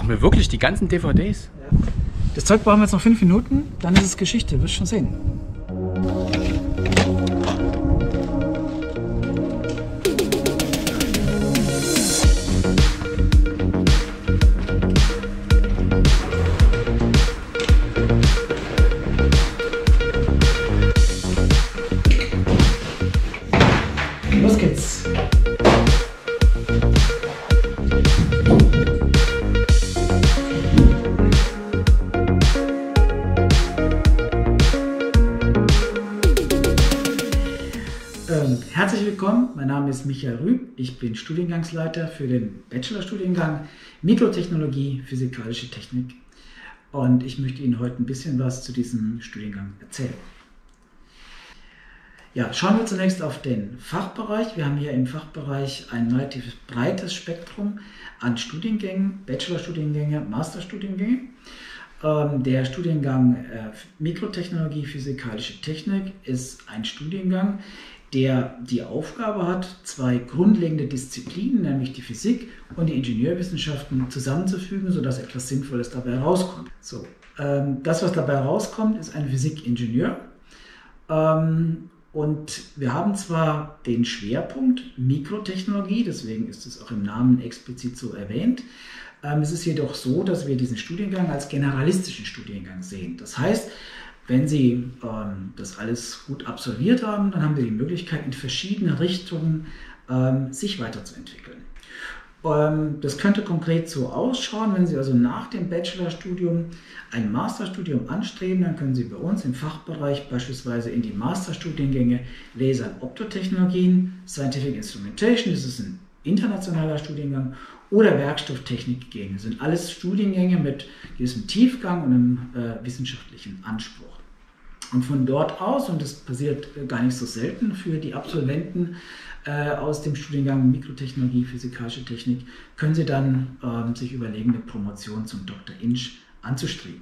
Brauchen wir wirklich die ganzen DVDs? Das Zeug brauchen wir jetzt noch 5 Minuten, dann ist es Geschichte, wirst schon sehen. Los geht's! Herzlich willkommen, mein Name ist Michael Rüb, ich bin Studiengangsleiter für den Bachelorstudiengang Mikrotechnologie, Physikalische Technik und ich möchte Ihnen heute ein bisschen was zu diesem Studiengang erzählen. Ja, schauen wir zunächst auf den Fachbereich. Wir haben hier im Fachbereich ein relativ breites Spektrum an Studiengängen, Bachelorstudiengänge, Masterstudiengänge. Der Studiengang Mikrotechnologie, Physikalische Technik ist ein Studiengang, der die Aufgabe hat, 2 grundlegende Disziplinen, nämlich die Physik und die Ingenieurwissenschaften, zusammenzufügen, sodass etwas Sinnvolles dabei rauskommt. So, das, was dabei rauskommt, ist ein Physikingenieur. Und wir haben zwar den Schwerpunkt Mikrotechnologie, deswegen ist es auch im Namen explizit so erwähnt. Es ist jedoch so, dass wir diesen Studiengang als generalistischen Studiengang sehen. Das heißt, wenn Sie das alles gut absolviert haben, dann haben Sie die Möglichkeit, in verschiedene Richtungen sich weiterzuentwickeln. Das könnte konkret so ausschauen, wenn Sie also nach dem Bachelorstudium ein Masterstudium anstreben, dann können Sie bei uns im Fachbereich beispielsweise in die Masterstudiengänge Laser- und Optotechnologien, Scientific Instrumentation, das ist ein internationaler Studiengang, oder Werkstofftechnik gehen. Das sind alles Studiengänge mit gewissem Tiefgang und einem wissenschaftlichen Anspruch. Und von dort aus, und das passiert gar nicht so selten für die Absolventen aus dem Studiengang Mikrotechnologie, Physikalische Technik, können sie dann sich überlegen, eine Promotion zum Dr. Ing. Anzustreben.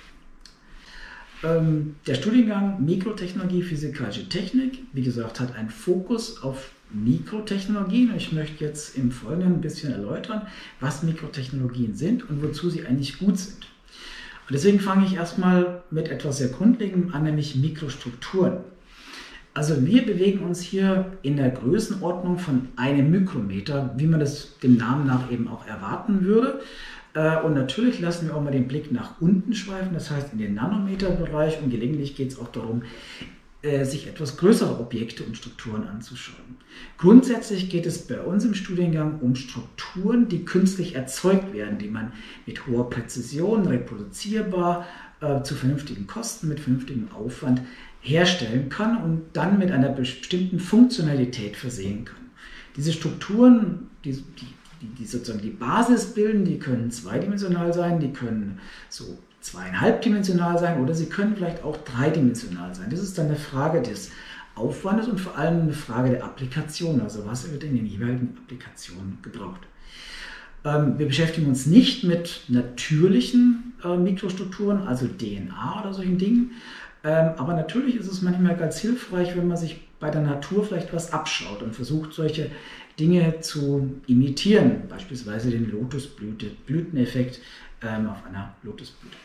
Der Studiengang Mikrotechnologie, Physikalische Technik, wie gesagt, hat einen Fokus auf Mikrotechnologien. Ich möchte jetzt im Folgenden ein bisschen erläutern, was Mikrotechnologien sind und wozu sie eigentlich gut sind. Und deswegen fange ich erstmal mit etwas sehr Grundlegendem an, nämlich Mikrostrukturen. Also wir bewegen uns hier in der Größenordnung von einem Mikrometer, wie man das dem Namen nach eben auch erwarten würde. Und natürlich lassen wir auch mal den Blick nach unten schweifen, das heißt in den Nanometerbereich, und gelegentlich geht es auch darum, sich etwas größere Objekte und Strukturen anzuschauen. Grundsätzlich geht es bei uns im Studiengang um Strukturen, die künstlich erzeugt werden, die man mit hoher Präzision, reproduzierbar, zu vernünftigen Kosten, mit vernünftigem Aufwand herstellen kann und dann mit einer bestimmten Funktionalität versehen kann. Diese Strukturen, die sozusagen die Basis bilden, die können zweidimensional sein, die können so 2,5-dimensional sein oder sie können vielleicht auch 3-dimensional sein. Das ist dann eine Frage des Aufwandes und vor allem eine Frage der Applikation, also was wird in den jeweiligen Applikationen gebraucht. Wir beschäftigen uns nicht mit natürlichen Mikrostrukturen, also DNA oder solchen Dingen, aber natürlich ist es manchmal ganz hilfreich, wenn man sich bei der Natur vielleicht was abschaut und versucht, solche Dinge zu imitieren, beispielsweise den Lotusblüteneffekt auf einer Lotusblüte.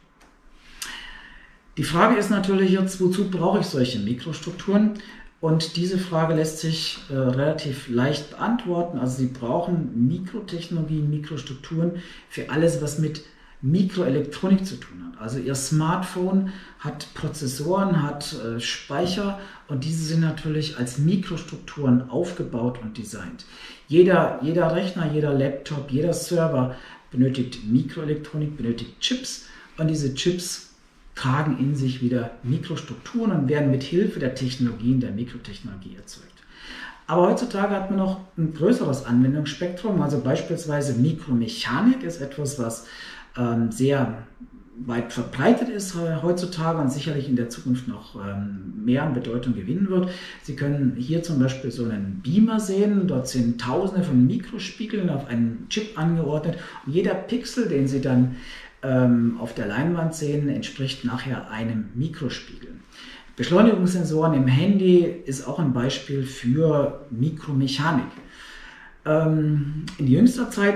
Die Frage ist natürlich jetzt, wozu brauche ich solche Mikrostrukturen? Und diese Frage lässt sich relativ leicht beantworten. Also Sie brauchen Mikrotechnologie, Mikrostrukturen für alles, was mit Mikroelektronik zu tun hat. Also Ihr Smartphone hat Prozessoren, hat Speicher und diese sind natürlich als Mikrostrukturen aufgebaut und designt. Jeder Rechner, jeder Laptop, jeder Server benötigt Mikroelektronik, benötigt Chips und diese Chips tragen in sich wieder Mikrostrukturen und werden mit Hilfe der Technologien der Mikrotechnologie erzeugt. Aber heutzutage hat man noch ein größeres Anwendungsspektrum, also beispielsweise Mikromechanik ist etwas, was sehr weit verbreitet ist heutzutage und sicherlich in der Zukunft noch mehr an Bedeutung gewinnen wird. Sie können hier zum Beispiel so einen Beamer sehen, dort sind Tausende von Mikrospiegeln auf einen Chip angeordnet und jeder Pixel, den Sie dann auf der Leinwand sehen, entspricht nachher einem Mikrospiegel. Beschleunigungssensoren im Handy ist auch ein Beispiel für Mikromechanik. In jüngster Zeit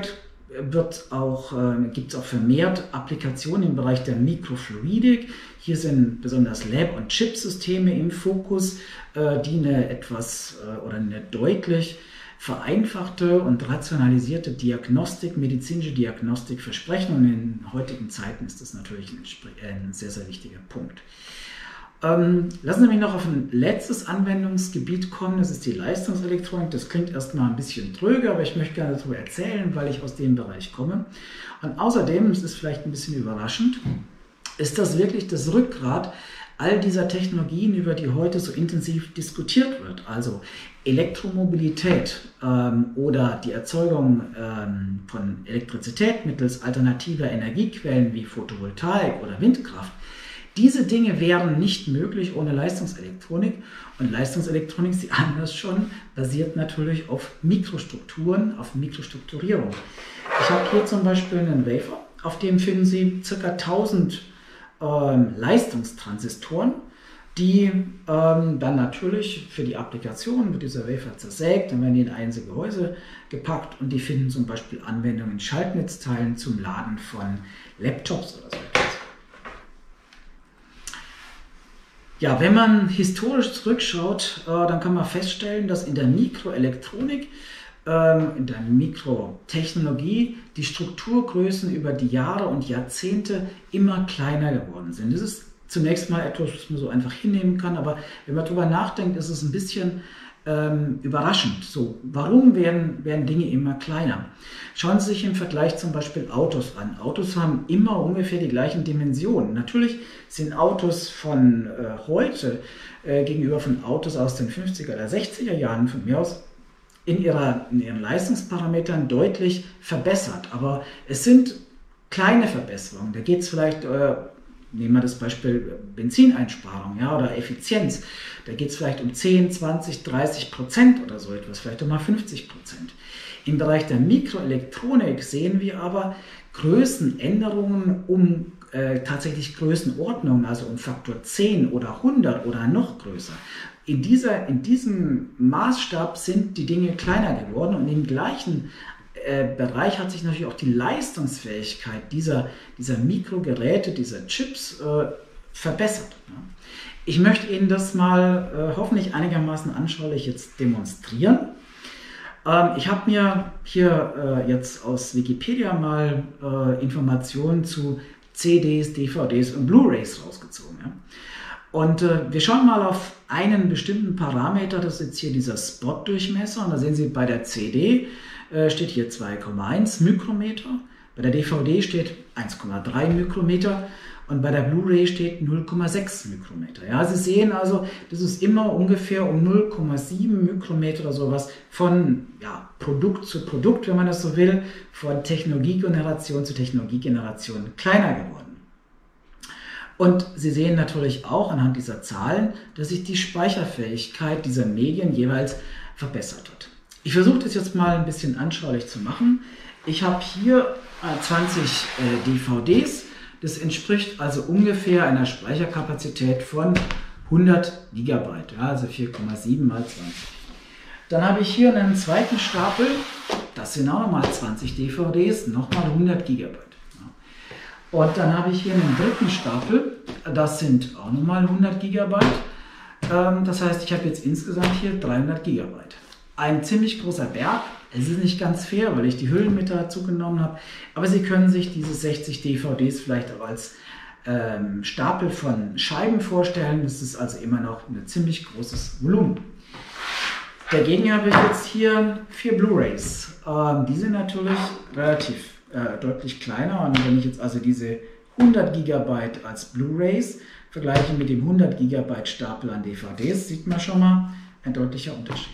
gibt es auch vermehrt Applikationen im Bereich der Mikrofluidik. Hier sind besonders Lab-on-Chip-Systeme im Fokus, die eine deutlich vereinfachte und rationalisierte medizinische Diagnostik versprechen. Und in heutigen Zeiten ist das natürlich ein sehr, sehr wichtiger Punkt. Lassen Sie mich noch auf ein letztes Anwendungsgebiet kommen, das ist die Leistungselektronik. Das klingt erstmal ein bisschen tröge, aber ich möchte gerne darüber erzählen, weil ich aus dem Bereich komme. Und außerdem, es ist vielleicht ein bisschen überraschend, ist das wirklich das Rückgrat all dieser Technologien, über die heute so intensiv diskutiert wird. Also Elektromobilität oder die Erzeugung von Elektrizität mittels alternativer Energiequellen wie Photovoltaik oder Windkraft. Diese Dinge wären nicht möglich ohne Leistungselektronik. Und Leistungselektronik, Sie ahnen das schon, basiert natürlich auf Mikrostrukturen, auf Mikrostrukturierung. Ich habe hier zum Beispiel einen Wafer, auf dem finden Sie ca. 1000 Leistungstransistoren, die dann natürlich für die Applikation wird dieser Wafer zersägt, dann werden die in einzelne Gehäuse gepackt und die finden zum Beispiel Anwendungen in Schaltnetzteilen zum Laden von Laptops oder so etwas. Ja, wenn man historisch zurückschaut, dann kann man feststellen, dass in der Mikroelektronik, in der Mikrotechnologie die Strukturgrößen über die Jahre und Jahrzehnte immer kleiner geworden sind. Das ist zunächst mal etwas, was man so einfach hinnehmen kann, aber wenn man darüber nachdenkt, ist es ein bisschen überraschend. So, warum werden Dinge immer kleiner? Schauen Sie sich im Vergleich zum Beispiel Autos an. Autos haben immer ungefähr die gleichen Dimensionen. Natürlich sind Autos von heute gegenüber von Autos aus den 50er oder 60er Jahren von mir aus in ihren Leistungsparametern deutlich verbessert. Aber es sind kleine Verbesserungen. Da geht es vielleicht nehmen wir das Beispiel Benzineinsparung, ja, oder Effizienz. Da geht es vielleicht um 10, 20, 30% oder so etwas, vielleicht um mal 50%. Im Bereich der Mikroelektronik sehen wir aber Größenänderungen um tatsächlich Größenordnungen, also um Faktor 10 oder 100 oder noch größer. In diesem Maßstab sind die Dinge kleiner geworden und im gleichen Bereich hat sich natürlich auch die Leistungsfähigkeit dieser Mikrogeräte, dieser Chips verbessert. Ich möchte Ihnen das mal hoffentlich einigermaßen anschaulich jetzt demonstrieren. Ich habe mir hier jetzt aus Wikipedia mal Informationen zu CDs, DVDs und Blu-rays rausgezogen. Ja? Und wir schauen mal auf einen bestimmten Parameter, das ist jetzt hier dieser Spot-Durchmesser. Und da sehen Sie bei der CD steht hier 2,1 Mikrometer, bei der DVD steht 1,3 Mikrometer und bei der Blu-ray steht 0,6 Mikrometer. Ja, Sie sehen also, das ist immer ungefähr um 0,7 Mikrometer oder sowas von Produkt zu Produkt, wenn man das so will, von Technologiegeneration zu Technologiegeneration kleiner geworden. Und Sie sehen natürlich auch anhand dieser Zahlen, dass sich die Speicherfähigkeit dieser Medien jeweils verbessert hat. Ich versuche das jetzt mal ein bisschen anschaulich zu machen. Ich habe hier 20 DVDs. Das entspricht also ungefähr einer Speicherkapazität von 100 GB, ja, also 4,7 mal 20. Dann habe ich hier einen zweiten Stapel, das sind auch nochmal 20 DVDs, nochmal 100 GB. Ja. Und dann habe ich hier einen dritten Stapel, das sind auch nochmal 100 GB. Das heißt, ich habe jetzt insgesamt hier 300 GB. Ein ziemlich großer Berg. Es ist nicht ganz fair, weil ich die Hüllen mit dazu genommen habe, aber Sie können sich diese 60 DVDs vielleicht auch als Stapel von Scheiben vorstellen. Das ist also immer noch ein ziemlich großes Volumen. Dagegen habe ich jetzt hier 4 Blu-rays. Die sind natürlich relativ deutlich kleiner und wenn ich jetzt also diese 100 GB als Blu-rays vergleiche mit dem 100 GB Stapel an DVDs, sieht man schon mal ein deutlicher Unterschied.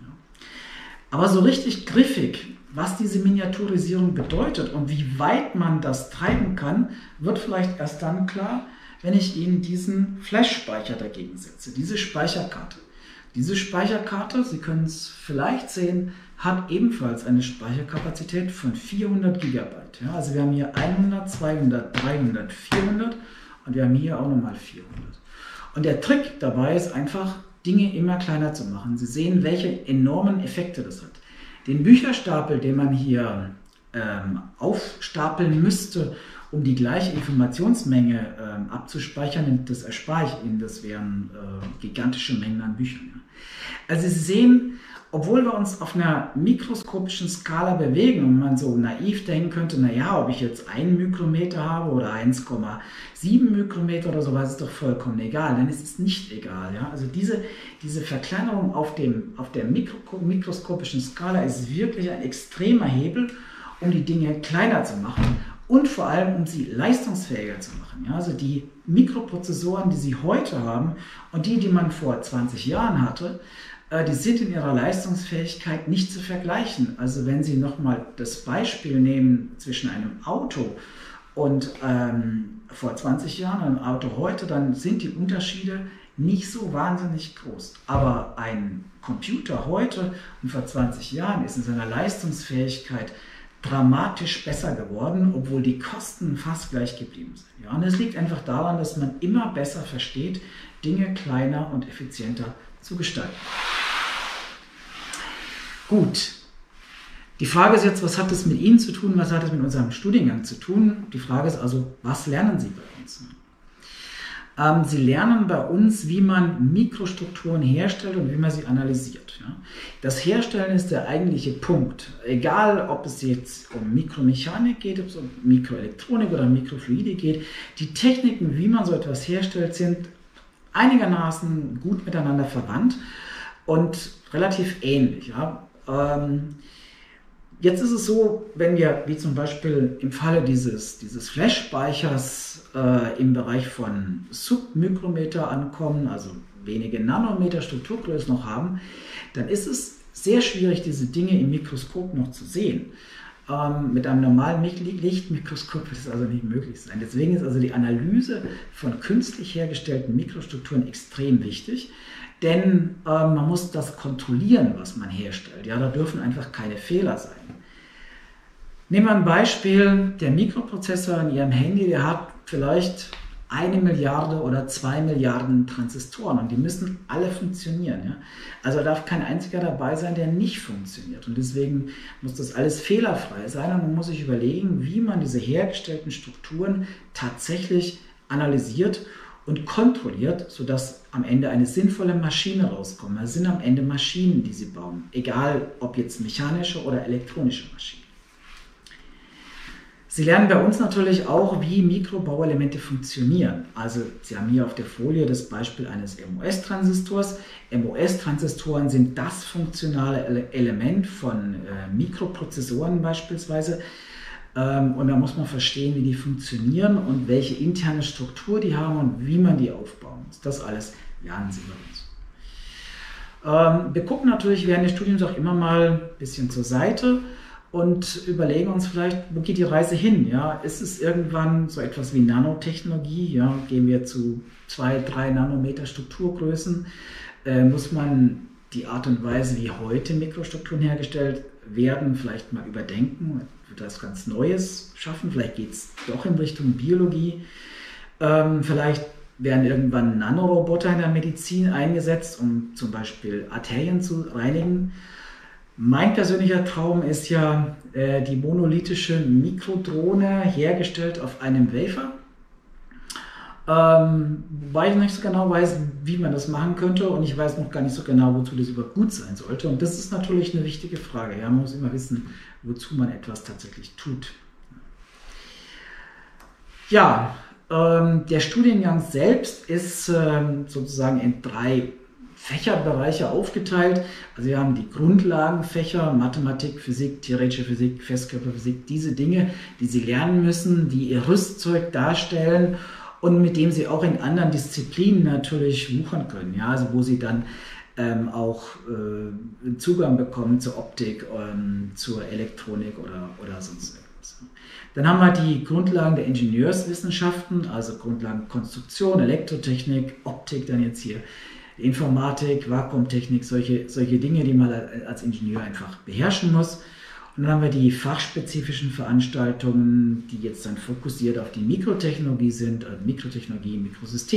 Aber so richtig griffig, was diese Miniaturisierung bedeutet und wie weit man das treiben kann, wird vielleicht erst dann klar, wenn ich Ihnen diesen Flash-Speicher dagegen setze, diese Speicherkarte. Diese Speicherkarte, Sie können es vielleicht sehen, hat ebenfalls eine Speicherkapazität von 400 GB. Ja, also wir haben hier 100, 200, 300, 400 und wir haben hier auch nochmal 400. Und der Trick dabei ist einfach, Dinge immer kleiner zu machen. Sie sehen, welche enormen Effekte das hat. Den Bücherstapel, den man hier aufstapeln müsste, um die gleiche Informationsmenge abzuspeichern, das erspare ich Ihnen, das wären gigantische Mengen an Büchern. Ja. Also Sie sehen, obwohl wir uns auf einer mikroskopischen Skala bewegen und man so naiv denken könnte, naja, ob ich jetzt 1 Mikrometer habe oder 1,7 Mikrometer oder so, was ist doch vollkommen egal. Dann ist es nicht egal. Ja? Also diese Verkleinerung auf der mikroskopischen Skala ist wirklich ein extremer Hebel, um die Dinge kleiner zu machen und vor allem, um sie leistungsfähiger zu machen. Ja? Also die Mikroprozessoren, die Sie heute haben und die man vor 20 Jahren hatte, die sind in ihrer Leistungsfähigkeit nicht zu vergleichen. Also wenn Sie nochmal das Beispiel nehmen zwischen einem Auto und vor 20 Jahren und einem Auto heute, dann sind die Unterschiede nicht so wahnsinnig groß. Aber ein Computer heute und vor 20 Jahren ist in seiner Leistungsfähigkeit dramatisch besser geworden, obwohl die Kosten fast gleich geblieben sind. Ja, und es liegt einfach daran, dass man immer besser versteht, Dinge kleiner und effizienter zu gestalten. Gut, die Frage ist jetzt, was hat es mit Ihnen zu tun, was hat es mit unserem Studiengang zu tun? Die Frage ist also, was lernen Sie bei uns? Sie lernen bei uns, wie man Mikrostrukturen herstellt und wie man sie analysiert. Ja? Das Herstellen ist der eigentliche Punkt. Egal, ob es jetzt um Mikromechanik geht, ob es um Mikroelektronik oder Mikrofluide geht, die Techniken, wie man so etwas herstellt, sind einigermaßen gut miteinander verwandt und relativ ähnlich. Ja? Jetzt ist es so, wenn wir, wie zum Beispiel im Falle dieses Flash-Speichers im Bereich von Submikrometer ankommen, also wenige Nanometer Strukturgröße noch haben, dann ist es sehr schwierig, diese Dinge im Mikroskop noch zu sehen. Mit einem normalen Lichtmikroskop wird es also nicht möglich sein. Deswegen ist also die Analyse von künstlich hergestellten Mikrostrukturen extrem wichtig. Denn man muss das kontrollieren, was man herstellt. Ja, da dürfen einfach keine Fehler sein. Nehmen wir ein Beispiel, der Mikroprozessor in Ihrem Handy, der hat vielleicht 1 Milliarde oder 2 Milliarden Transistoren und die müssen alle funktionieren. Ja? Also darf kein einziger dabei sein, der nicht funktioniert. Und deswegen muss das alles fehlerfrei sein und man muss sich überlegen, wie man diese hergestellten Strukturen tatsächlich analysiert und kontrolliert, sodass am Ende eine sinnvolle Maschine rauskommt. Es sind am Ende Maschinen, die Sie bauen, egal ob jetzt mechanische oder elektronische Maschinen. Sie lernen bei uns natürlich auch, wie Mikrobauelemente funktionieren. Also Sie haben hier auf der Folie das Beispiel eines MOS-Transistors. MOS-Transistoren sind das funktionale Element von Mikroprozessoren beispielsweise. Und da muss man verstehen, wie die funktionieren und welche interne Struktur die haben und wie man die aufbauen muss. Das alles lernen Sie bei uns. Wir gucken natürlich während des Studiums auch immer mal ein bisschen zur Seite und überlegen uns vielleicht, wo geht die Reise hin? Ja? Ist es irgendwann so etwas wie Nanotechnologie? Ja? Gehen wir zu 2, 3 Nanometer Strukturgrößen? Muss man die Art und Weise, wie heute Mikrostrukturen hergestellt werden, vielleicht mal überdenken? Das ganz Neues schaffen, vielleicht geht es doch in Richtung Biologie, vielleicht werden irgendwann Nanoroboter in der Medizin eingesetzt, um zum Beispiel Arterien zu reinigen. Mein persönlicher Traum ist ja die monolithische Mikrodrohne, hergestellt auf einem Wafer. Wobei ich nicht so genau weiß, wie man das machen könnte und ich weiß noch gar nicht so genau, wozu das überhaupt gut sein sollte. Und das ist natürlich eine wichtige Frage. Ja? Man muss immer wissen, wozu man etwas tatsächlich tut. Ja, der Studiengang selbst ist sozusagen in 3 Fächerbereiche aufgeteilt. Also wir haben die Grundlagenfächer, Mathematik, Physik, theoretische Physik, Festkörperphysik, diese Dinge, die Sie lernen müssen, die Ihr Rüstzeug darstellen und mit dem Sie auch in anderen Disziplinen natürlich wuchern können. Ja? Also wo Sie dann auch Zugang bekommen zur Optik, zur Elektronik oder sonst irgendwas. Dann haben wir die Grundlagen der Ingenieurswissenschaften, also Grundlagen Konstruktion, Elektrotechnik, Optik, dann jetzt hier Informatik, Vakuumtechnik, solche Dinge, die man als Ingenieur einfach beherrschen muss. Und dann haben wir die fachspezifischen Veranstaltungen, die jetzt dann fokussiert auf die Mikrotechnologie sind, also Mikrotechnologie,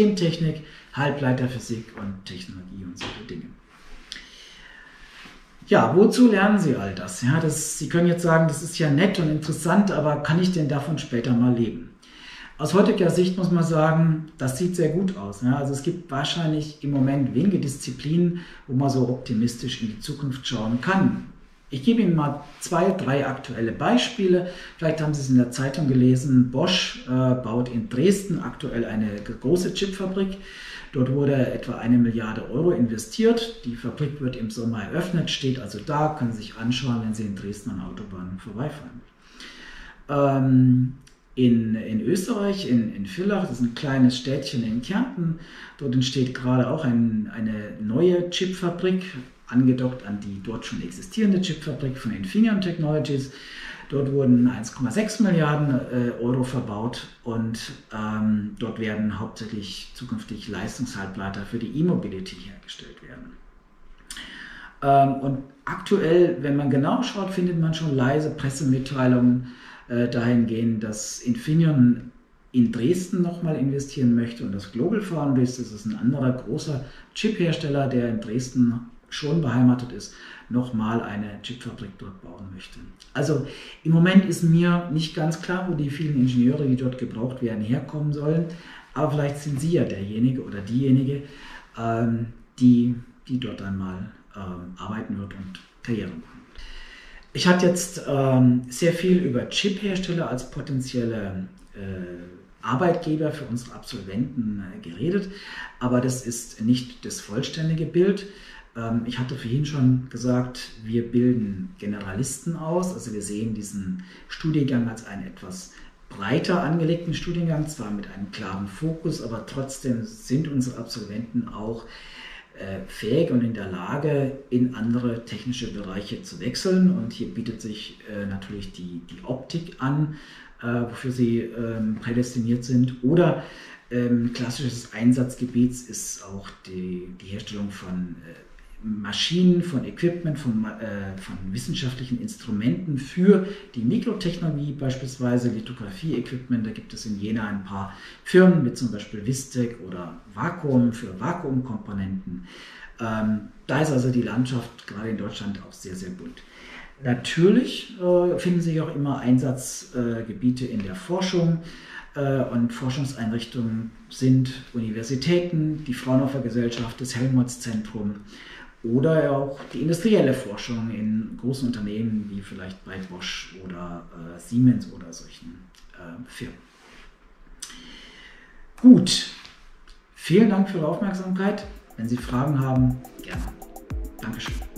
Mikrosystemtechnik, Halbleiterphysik und Technologie und solche Dinge. Ja, wozu lernen Sie all das? Ja, Sie können jetzt sagen, das ist ja nett und interessant, aber kann ich denn davon später mal leben? Aus heutiger Sicht muss man sagen, das sieht sehr gut aus. Ja, also es gibt wahrscheinlich im Moment wenige Disziplinen, wo man so optimistisch in die Zukunft schauen kann. Ich gebe Ihnen mal 2, 3 aktuelle Beispiele. Vielleicht haben Sie es in der Zeitung gelesen. Bosch baut in Dresden aktuell eine große Chipfabrik. Dort wurde etwa 1 Milliarde Euro investiert. Die Fabrik wird im Sommer eröffnet, steht also da, können Sie sich anschauen, wenn Sie in Dresden an Autobahnen vorbeifahren. In Österreich, in Villach, das ist ein kleines Städtchen in Kärnten, dort entsteht gerade auch eine neue Chipfabrik, angedockt an die dort schon existierende Chipfabrik von Infineon Technologies. Dort wurden 1,6 Milliarden Euro verbaut und dort werden hauptsächlich zukünftig Leistungshalbleiter für die E-Mobility hergestellt werden. Und aktuell, wenn man genau schaut, findet man schon leise Pressemitteilungen dahingehend, dass Infineon in Dresden nochmal investieren möchte und das GlobalFoundries, das ist ein anderer großer Chiphersteller, der in Dresden schon beheimatet ist, nochmal eine Chipfabrik dort bauen möchte. Also im Moment ist mir nicht ganz klar, wo die vielen Ingenieure, die dort gebraucht werden, herkommen sollen, aber vielleicht sind Sie ja derjenige oder diejenige, die dort einmal arbeiten wird und Karriere machen. Ich hatte jetzt sehr viel über Chiphersteller als potenzielle Arbeitgeber für unsere Absolventen geredet, aber das ist nicht das vollständige Bild. Ich hatte vorhin schon gesagt, wir bilden Generalisten aus, also wir sehen diesen Studiengang als einen etwas breiter angelegten Studiengang, zwar mit einem klaren Fokus, aber trotzdem sind unsere Absolventen auch fähig und in der Lage, in andere technische Bereiche zu wechseln. Und hier bietet sich natürlich die Optik an, wofür sie prädestiniert sind. Oder klassisches Einsatzgebiet ist auch die Herstellung von Maschinen, von Equipment, von wissenschaftlichen Instrumenten für die Mikrotechnologie, beispielsweise Lithografie-Equipment. Da gibt es in Jena ein paar Firmen, wie zum Beispiel Vistec oder Vakuum für Vakuumkomponenten. Da ist also die Landschaft gerade in Deutschland auch sehr, sehr bunt. Natürlich finden sich auch immer Einsatzgebiete in der Forschung. Und Forschungseinrichtungen sind Universitäten, die Fraunhofer Gesellschaft, das Helmholtz-Zentrum oder auch die industrielle Forschung in großen Unternehmen wie vielleicht bei Bosch oder Siemens oder solchen Firmen. Gut, vielen Dank für Ihre Aufmerksamkeit. Wenn Sie Fragen haben, gerne. Dankeschön.